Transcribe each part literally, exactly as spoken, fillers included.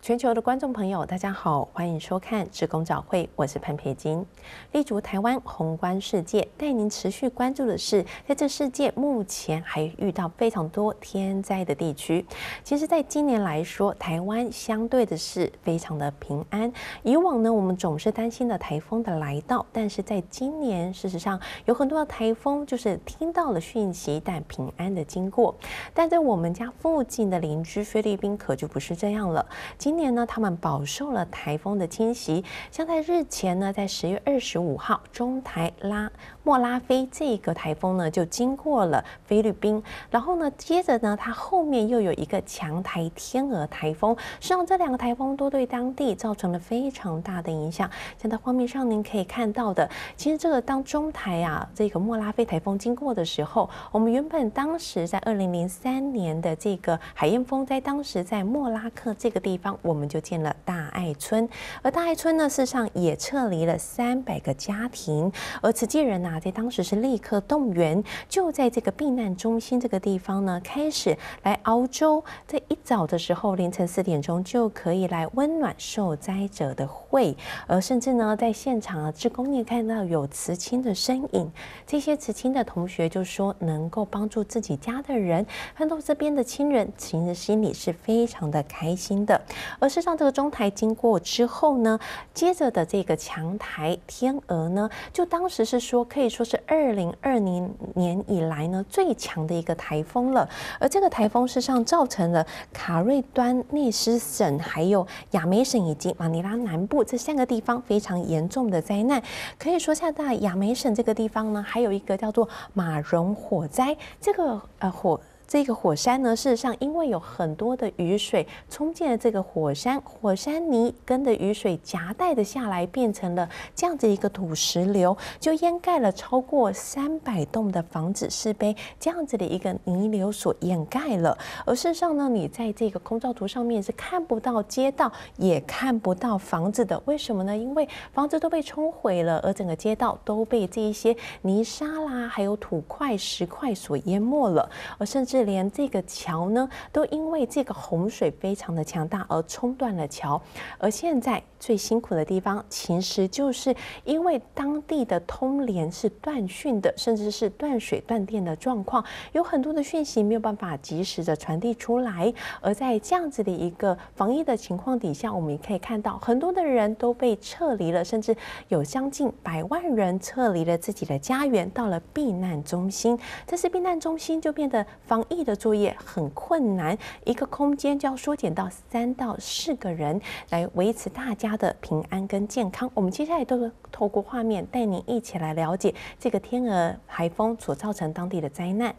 全球的观众朋友，大家好，欢迎收看志工早会，我是潘培金。立足台湾，宏观世界，带您持续关注的是，在这世界目前还遇到非常多天灾的地区。其实，在今年来说，台湾相对的是非常的平安。以往呢，我们总是担心的台风的来到，但是在今年，事实上有很多的台风就是听到了讯息，但平安的经过。但在我们家附近的邻居菲律宾可就不是这样了。今年呢，他们饱受了台风的侵袭，像在日前呢，在十月二十五号，中台拉莫拉菲这个台风呢就经过了菲律宾，然后呢，接着呢，它后面又有一个强台天鹅台风，实际上这两个台风都对当地造成了非常大的影响。像在画面上您可以看到的，其实这个当中台啊这个莫拉菲台风经过的时候，我们原本当时在二零零三年的这个海燕风灾，当时在莫拉克这个地方，我们就建了大爱村，而大爱村呢，事实上也撤离了三百个家庭，而慈济人啊，在当时是立刻动员，就在这个避难中心这个地方呢，开始来熬粥，在一早的时候，凌晨四点钟就可以来温暖受灾者的会，而甚至呢，在现场啊，志工也看到有慈亲的身影，这些慈亲的同学就说，能够帮助自己家的人，看到这边的亲人，其实心里是非常的开心的。而事实上，这个中台经过之后呢，接着的这个强台天鹅呢，就当时是说可以说是二零二零年以来呢最强的一个台风了。而这个台风事实上造成了卡瑞端内斯省、还有亚美省以及马尼拉南部这三个地方非常严重的灾难。可以说，像在亚美省这个地方呢，还有一个叫做马荣火灾，这个呃火。这个火山呢，事实上因为有很多的雨水冲进了这个火山，火山泥跟着雨水夹带的下来，变成了这样子一个土石流，就淹盖了超过三百栋的房子，是被这样子的一个泥流所掩盖了。而事实上呢，你在这个空照图上面是看不到街道，也看不到房子的。为什么呢？因为房子都被冲毁了，而整个街道都被这一些泥沙啦，还有土块、石块所淹没了，而甚至连这个桥呢，都因为这个洪水非常的强大而冲断了桥。而现在最辛苦的地方，其实就是因为当地的通联是断讯的，甚至是断水断电的状况，有很多的讯息没有办法及时的传递出来。而在这样子的一个防疫的情况底下，我们也可以看到很多的人都被撤离了，甚至有将近百万人撤离了自己的家园，到了避难中心。这是避难中心就变得防疫的作业很困难，一个空间就要缩减到三到四个人来维持大家的平安跟健康。我们接下来都透过画面带您一起来了解这个天鹅台风所造成当地的灾难。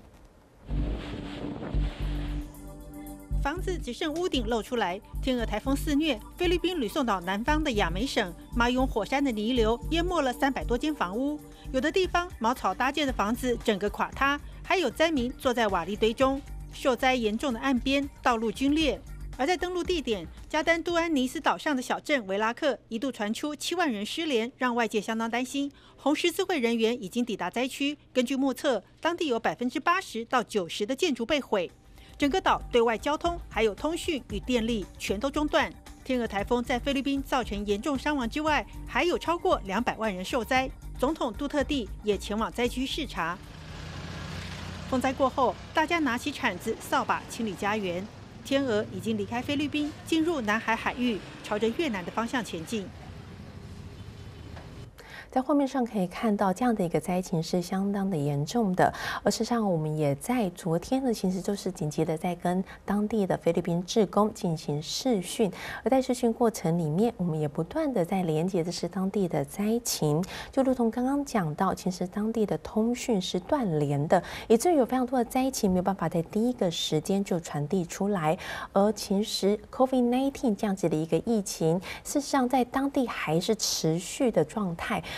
房子只剩屋顶露出来，天鹅台风肆虐，菲律宾吕宋岛南方的亚美省马永火山的泥流淹没了三百多间房屋，有的地方茅草搭建的房子整个垮塌，还有灾民坐在瓦砾堆中。受灾严重的岸边道路龟裂，而在登陆地点加丹杜安尼斯岛上的小镇维拉克，一度传出七万人失联，让外界相当担心。红十字会人员已经抵达灾区，根据目测，当地有百分之八十到九十的建筑被毁。整个岛对外交通还有通讯与电力全都中断。天鹅台风在菲律宾造成严重伤亡之外，还有超过两百万人受灾。总统杜特地也前往灾区视察。风灾过后，大家拿起铲子、扫把清理家园。天鹅已经离开菲律宾，进入南海海域，朝着越南的方向前进。 在画面上可以看到，这样的一个灾情是相当的严重的。而事实上，我们也在昨天呢，其实就是紧急的在跟当地的菲律宾志工进行视讯。而在视讯过程里面，我们也不断的在连接的是当地的灾情，就如同刚刚讲到，其实当地的通讯是断联的，以至于有非常多的灾情没有办法在第一个时间就传递出来。而其实 COVID 十九 这样子的一个疫情，事实上在当地还是持续的状态。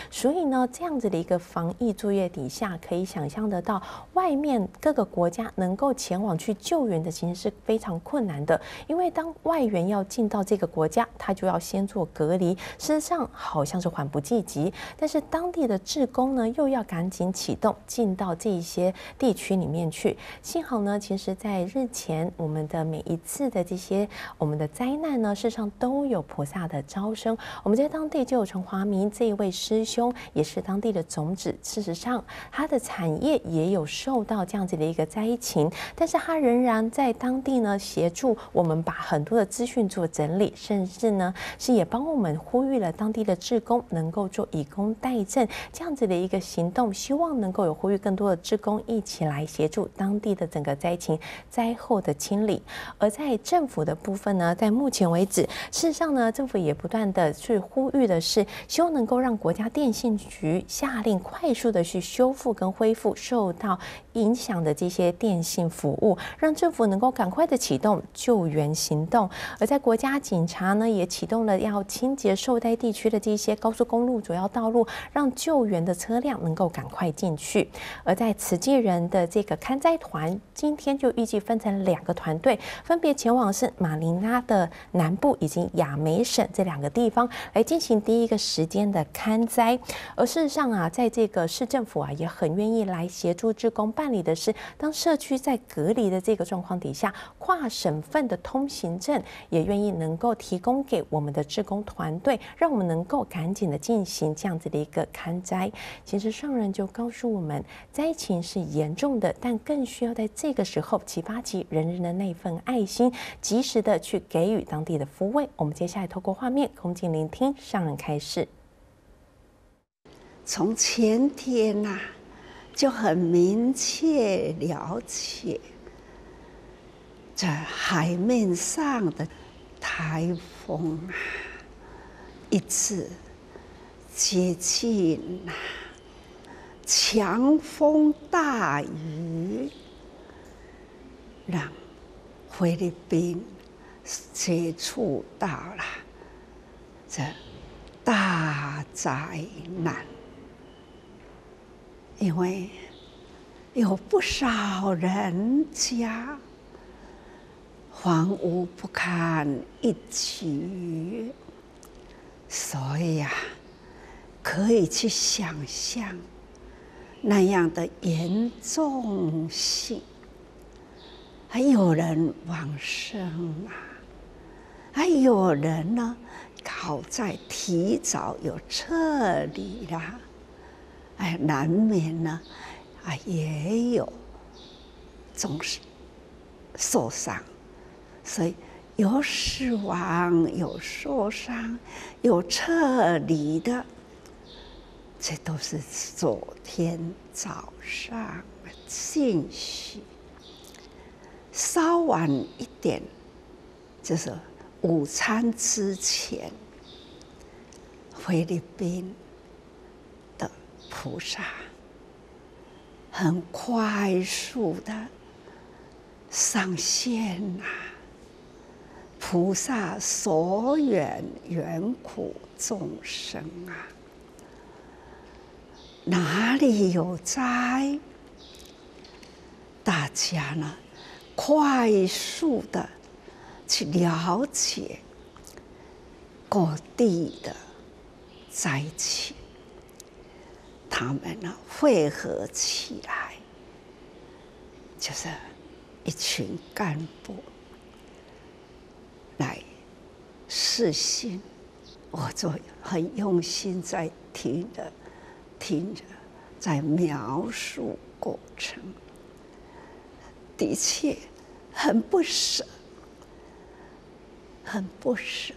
所以呢，这样子的一个防疫作业底下，可以想象得到，外面各个国家能够前往去救援的，其实是非常困难的。因为当外援要进到这个国家，他就要先做隔离，事实上好像是缓不济急。但是当地的志工呢，又要赶紧启动进到这一些地区里面去。幸好呢，其实在日前我们的每一次的这些我们的灾难呢，事实上都有菩萨的招生。我们在当地就有陈华明这一位师兄，也是当地的种子。事实上，他的产业也有受到这样子的一个灾情，但是他仍然在当地呢协助我们把很多的资讯做整理，甚至呢是也帮我们呼吁了当地的志工能够做以工代赈这样子的一个行动，希望能够有呼吁更多的志工一起来协助当地的整个灾情灾后的清理。而在政府的部分呢，在目前为止，事实上呢，政府也不断的去呼吁的是，希望能够让国家电信局下令快速的去修复跟恢复受到影响的这些电信服务，让政府能够赶快的启动救援行动。而在国家警察呢，也启动了要清洁受灾地区的这些高速公路主要道路，让救援的车辆能够赶快进去。而在慈济人的这个勘灾团，今天就预计分成两个团队，分别前往是马尼拉的南部以及亚美省这两个地方来进行第一个时间的勘灾。而事实上啊，在这个市政府啊，也很愿意来协助志工办理的是，当社区在隔离的这个状况底下，跨省份的通行证也愿意能够提供给我们的志工团队，让我们能够赶紧的进行这样子的一个勘灾。其实上人就告诉我们，灾情是严重的，但更需要在这个时候启发起人人的那份爱心，及时的去给予当地的抚慰。我们接下来透过画面恭敬聆听上人开示。 从前天呐、啊，就很明确了解这海面上的台风啊，一直接近啊，强风大雨，让菲律宾接触到了这大灾难。因为有不少人家房屋不堪一击，所以啊，可以去想象那样的严重性。还有人往生啊，还有人呢，好在提早有撤离啦。哎，难免呢，啊，也有总是受伤，所以有死亡，有受伤，有撤离的，这都是昨天早上的信息。稍晚一点，就是午餐之前，菲律宾菩萨很快速的上线啊！菩萨所愿缘苦众生啊，哪里有灾？大家呢，快速的去了解各地的灾情。他们呢汇合起来，就是一群干部来示信，我就很用心在听着听着，在描述过程，的确很不舍，很不舍。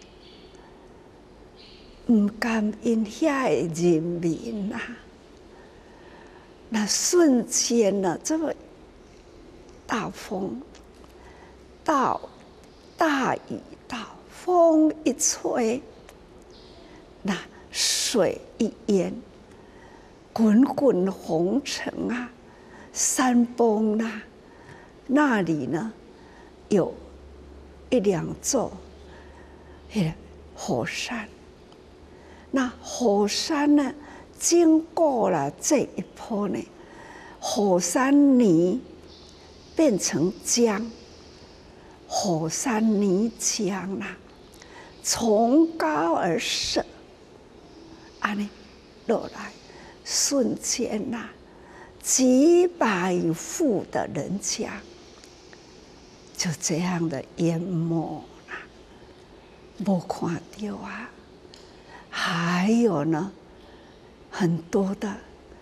唔甘因遐的人民啊，那瞬间呢，这么大风到大雨到，风一吹，那水一淹，滚滚红尘啊，山崩啊，那里呢有一两座火山。那火山呢， 经过了这一波呢，火山泥变成浆，火山泥浆啦、啊，从高而射，安尼落来，瞬间呐、啊，几百户的人家就这样的淹没了，没看到啊。还有呢，很多的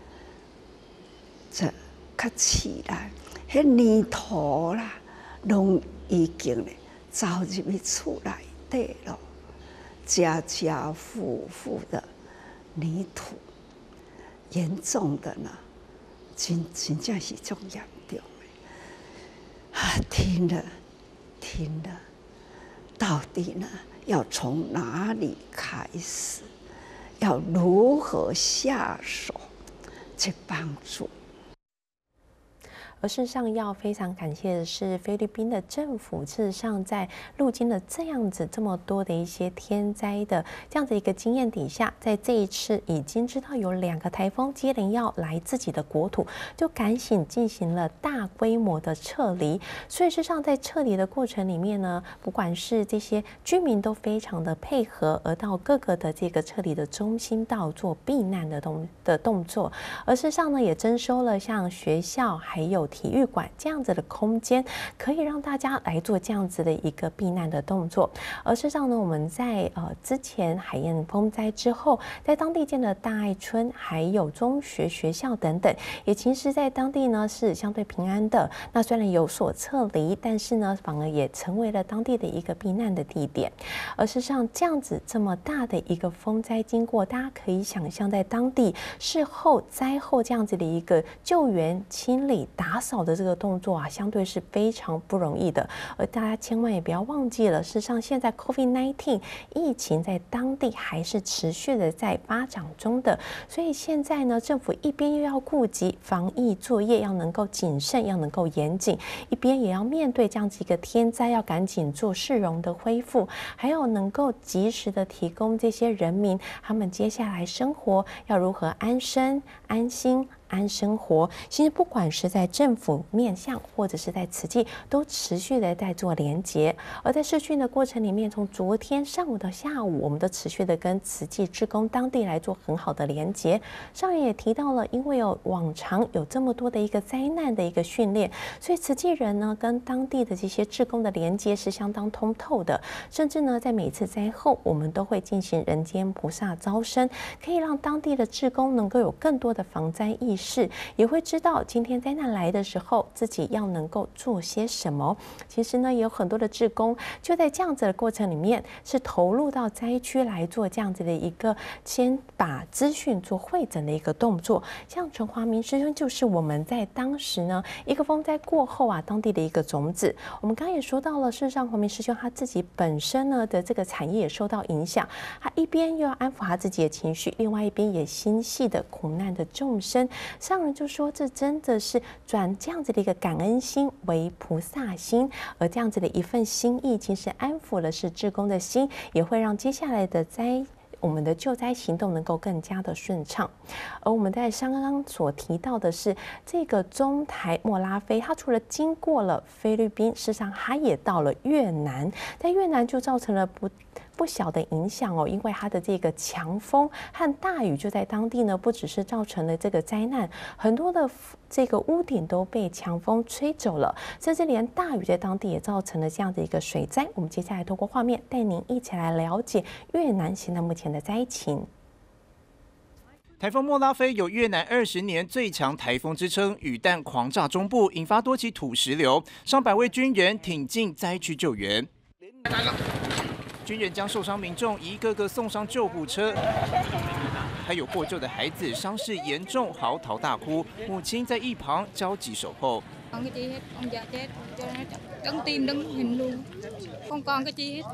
这较起来，迄泥土啦，拢已经咧走入去厝内底咯，家家户户的泥土，严重的呢，真真正是种严重的。啊，听了听了，到底呢？要从哪里开始？要如何下手去帮助？ 而事实上，要非常感谢的是，菲律宾的政府事实上在路经了这样子这么多的一些天灾的这样子一个经验底下，在这一次已经知道有两个台风接连要来自己的国土，就赶紧进行了大规模的撤离。所以事实上，在撤离的过程里面呢，不管是这些居民都非常的配合，而到各个的这个撤离的中心道做避难的动的动作。而事实上呢，也征收了像学校还有体育馆这样子的空间，可以让大家来做这样子的一个避难的动作。而事实上呢，我们在呃之前海燕风灾之后，在当地建了大爱村，还有中学、学校等等，也其实在当地呢是相对平安的。那虽然有所撤离，但是呢，反而也成为了当地的一个避难的地点。而事实上，这样子这么大的一个风灾经过，大家可以想象，在当地事后灾后这样子的一个救援、清理、打扫的这个动作啊，相对是非常不容易的。而大家千万也不要忘记了，事实上现在 COVID 十九 疫情在当地还是持续的在发展中的，所以现在呢，政府一边又要顾及防疫作业要能够谨慎，要能够严谨，一边也要面对这样子一个天灾，要赶紧做市容的恢复，还有能够及时的提供这些人民他们接下来生活要如何安身安心安生活。其实不管是在政府面向，或者是在慈济，都持续的在做连结。而在视讯的过程里面，从昨天上午到下午，我们都持续的跟慈济志工当地来做很好的连结。上人也提到了，因为有往常有这么多的一个灾难的一个训练，所以慈济人呢跟当地的这些志工的连接是相当通透的。甚至呢，在每次灾后，我们都会进行人间菩萨招生，可以让当地的志工能够有更多的防灾意识。是也会知道今天灾难来的时候，自己要能够做些什么。其实呢，也有很多的志工就在这样子的过程里面，是投入到灾区来做这样子的一个先把资讯做汇整的一个动作。像陈华明师兄就是我们在当时呢一个风灾过后啊，当地的一个种子。我们刚刚也说到了，事实上华明师兄他自己本身呢的这个产业也受到影响，他一边又要安抚他自己的情绪，另外一边也心系的苦难的众生。上人就说，这真的是转这样子的一个感恩心为菩萨心，而这样子的一份心意，其实安抚了是志工的心，也会让接下来的灾我们的救灾行动能够更加的顺畅。而我们在刚刚所提到的是，这个中台莫拉菲，它除了经过了菲律宾，事实上它也到了越南，在越南就造成了不不小的影响哦，因为它的这个强风和大雨就在当地呢，不只是造成了这个灾难，很多的这个屋顶都被强风吹走了，甚至连大雨在当地也造成了这样的一个水灾。我们接下来透过画面带您一起来了解越南现在目前的灾情。 台风莫拉菲有越南二十年最强台风之称，雨弹狂炸中部，引发多起土石流，上百位军人挺进灾区救援。军人将受伤民众一个个送上救护车，还有获救的孩子伤势严重，嚎啕大哭，母亲在一旁焦急守候。 Con cái chi hết, ông già chết, cho nó đứng tim đứng hình luôn, không còn cái chi hết.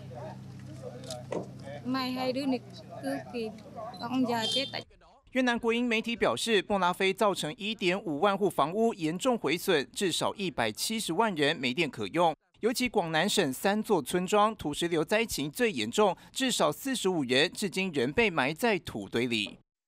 Mai hai đứa này cứ kịp, ông già chết tại. 越南国营媒体表示，莫拉菲造成一点五万户房屋严重毁损，至少一百七十万人没电可用。尤其广南省三座村庄土石流灾情最严重，至少四十五人至今仍被埋在土堆里。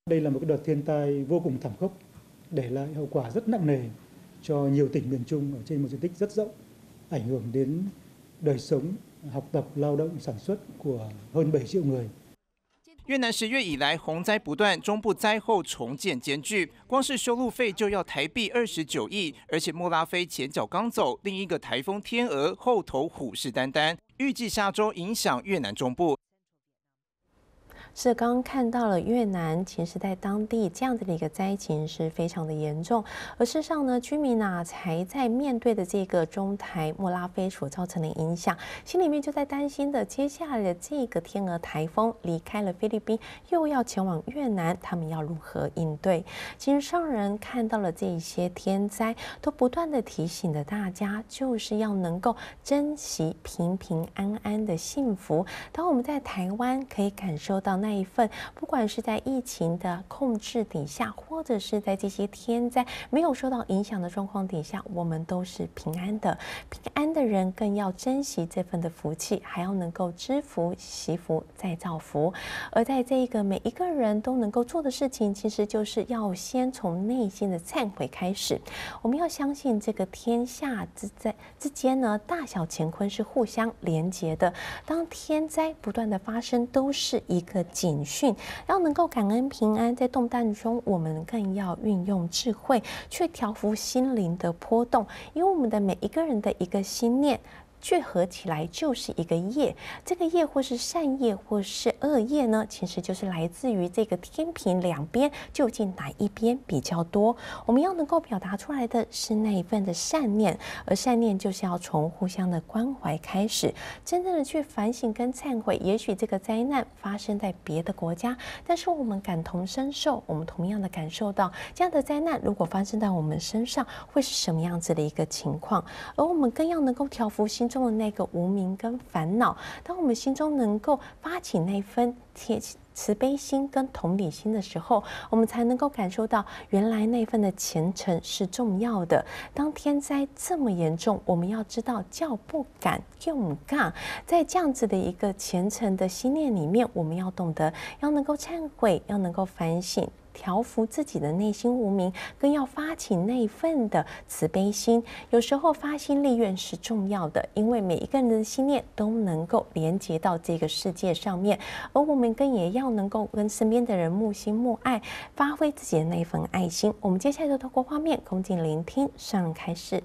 Đây là một cái đợt thiên tai vô cùng thảm khốc, để lại hậu quả rất nặng nề cho nhiều tỉnh miền Trung ở trên một diện tích rất rộng, ảnh hưởng đến đời sống, học tập, lao động, sản xuất của hơn bảy triệu người。 越南十月以来洪灾不断，中部灾后重建艰巨，光是修路费就要台币二十九亿，而且莫拉菲前脚刚走，另一个台风天鹅后头虎视眈眈，预计下周影响越南中部。 是刚刚看到了越南，其实在当地这样子的一个灾情是非常的严重，而事实上呢，居民啊才在面对的这个中台莫拉菲所造成的影响，心里面就在担心的，接下来的这个天鹅台风离开了菲律宾，又要前往越南，他们要如何应对？其实上人看到了这一些天灾，都不断的提醒着大家，就是要能够珍惜平平安安的幸福。当我们在台湾可以感受到。 那一份，不管是在疫情的控制底下，或者是在这些天灾没有受到影响的状况底下，我们都是平安的。平安的人更要珍惜这份的福气，还要能够知福、惜福、再造福。而在这个每一个人都能够做的事情，其实就是要先从内心的忏悔开始。我们要相信这个天下之在之间呢，大小乾坤是互相连结的。当天灾不断的发生，都是一个 警讯，要能够感恩平安，在动荡中，我们更要运用智慧去调伏心灵的波动，因为我们的每一个人的一个心念。 聚合起来就是一个业，这个业或是善业或是恶业呢，其实就是来自于这个天平两边究竟哪一边比较多。我们要能够表达出来的是那一份的善念，而善念就是要从互相的关怀开始，真正的去反省跟忏悔。也许这个灾难发生在别的国家，但是我们感同身受，我们同样的感受到这样的灾难如果发生在我们身上，会是什么样子的一个情况，而我们更要能够调伏心 中的那个无明跟烦恼，当我们心中能够发起那份慈悲心跟同理心的时候，我们才能够感受到原来那份的虔诚是重要的。当天灾这么严重，我们要知道叫不敢用杠，在这样子的一个虔诚的心念里面，我们要懂得要能够忏悔，要能够反省。 调伏自己的内心无明，更要发起那一份的慈悲心。有时候发心立愿是重要的，因为每一个人的心念都能够连接到这个世界上面，而我们更也要能够跟身边的人慕心慕爱，发挥自己的那份爱心。我们接下来就透过画面恭敬聆听上人开示。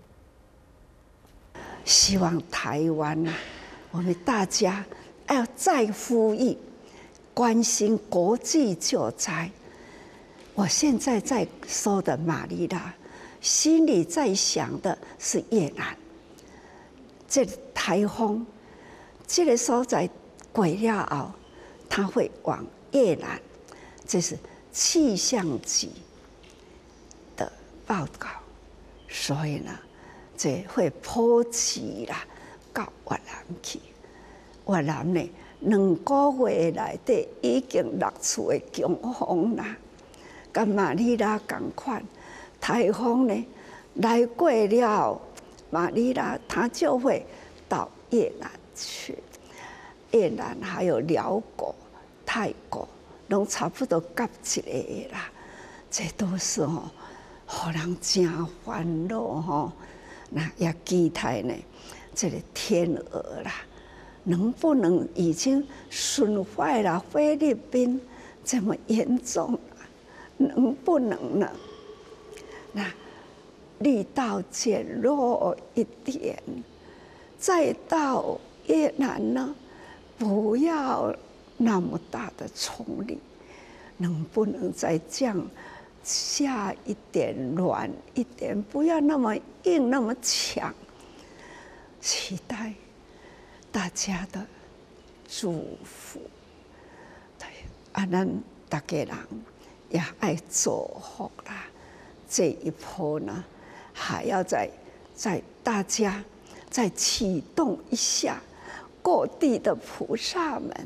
希望台湾啊，我们大家要再呼吁，关心国际救灾。 我现在在说的马尼拉，心里在想的是越南。这台风，这个所在过了后，它会往越南，这是气象局的报告，所以呢，这会普及啦到越南去。越南呢，两个月内底已经落出的强风啦。 跟马尼拉同款，台风呢来过了，马尼拉它就会到越南去。越南还有辽国、泰国，拢差不多夹一个啦。这都是吼，互人真烦恼吼。那也期待呢，这个天鹅啦，能不能已经损坏了菲律宾这么严重？ 能不能呢？那力道减弱一点，再到越南呢，不要那么大的冲力，能不能再降下一点、软一点，不要那么硬、那么强？期待大家的祝福。对，啊，咱大家人。 也爱祝福啦，这一波呢，还要再再大家再启动一下各地的菩萨们，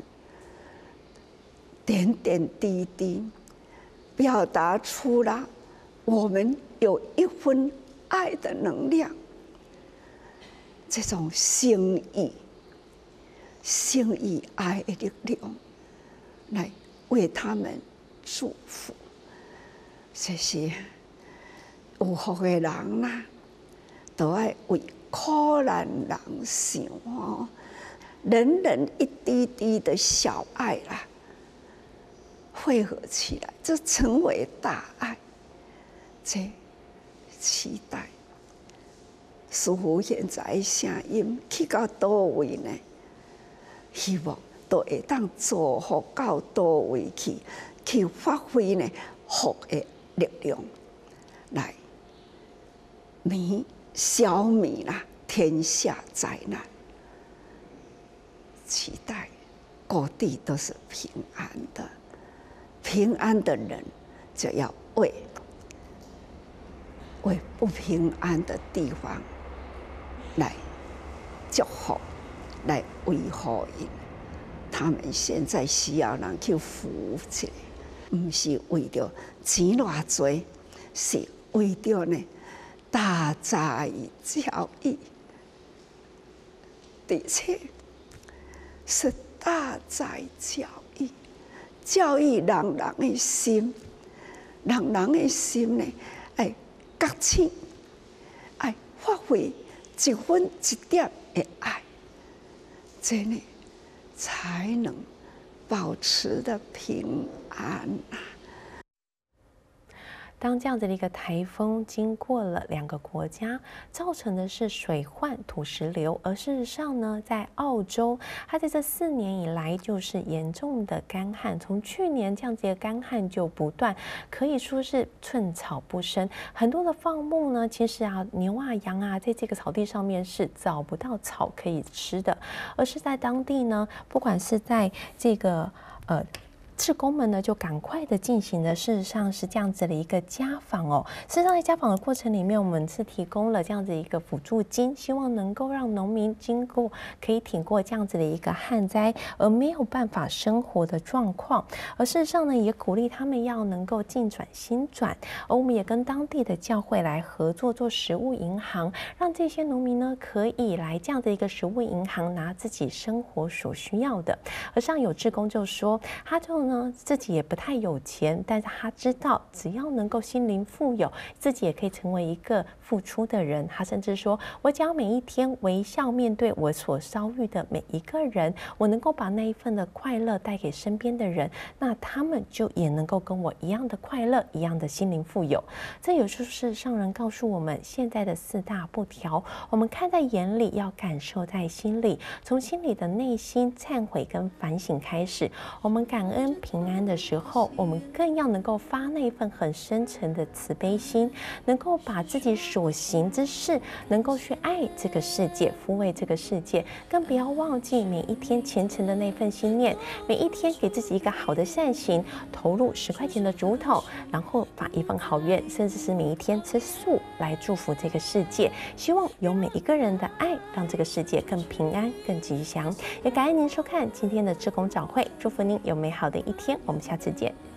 点点滴滴表达出了我们有一份爱的能量，这种心意、心意爱的力量，来为他们 祝福。 这是有福的人啦，都爱为苦难人想哦，人人一滴滴的小爱啦，汇合起来，就成为大爱。这期待，似乎现在的声音去到倒位呢？希望都会当祝福到倒位去，去发挥呢福的力量，来灭消灭啦天下灾难。期待各地都是平安的，平安的人就要为为不平安的地方来祝福，来维护因。他们现在需要人去扶起来，不是为着钱偌多，是为着呢大灾教育，的确是大灾教育，教育人人的心，人人的心呢，哎，觉醒，哎，发挥一分一点的爱，真的才能保持的平安啊。 当这样子的一个台风经过了两个国家，造成的是水患、土石流，而事实上呢，在澳洲，它在这四年以来就是严重的干旱，从去年这样子的干旱就不断，可以说是寸草不生。很多的放牧呢，其实啊，牛啊、羊啊，在这个草地上面是找不到草可以吃的，而是在当地呢，不管是在这个呃。志工们呢，就赶快的进行了，事实上是这样子的一个家访哦。事实上，在家访的过程里面，我们是提供了这样子一个辅助金，希望能够让农民经过可以挺过这样子的一个旱灾，而没有办法生活的状况。而事实上呢，也鼓励他们要能够进转新转。而我们也跟当地的教会来合作，做食物银行，让这些农民呢可以来这样的一个食物银行拿自己生活所需要的。而上有志工就说，他就呢。自己也不太有钱，但是他知道只要能够心灵富有，自己也可以成为一个付出的人。他甚至说，我只要每一天微笑面对我所遭遇的每一个人，我能够把那一份的快乐带给身边的人，那他们就也能够跟我一样的快乐，一样的心灵富有。这也就是上人告诉我们现在的四大不调，我们看在眼里，要感受在心里，从心里的内心忏悔跟反省开始，我们感恩平安的时候，我们更要能够发那一份很深沉的慈悲心，能够把自己所行之事，能够去爱这个世界，抚慰这个世界，更不要忘记每一天虔诚的那份心念，每一天给自己一个好的善行，投入十块钱的竹筒，然后发一份好愿，甚至是每一天吃素来祝福这个世界。希望有每一个人的爱，让这个世界更平安、更吉祥。也感恩您收看今天的志工早会，祝福您有美好的一天。我们下次见。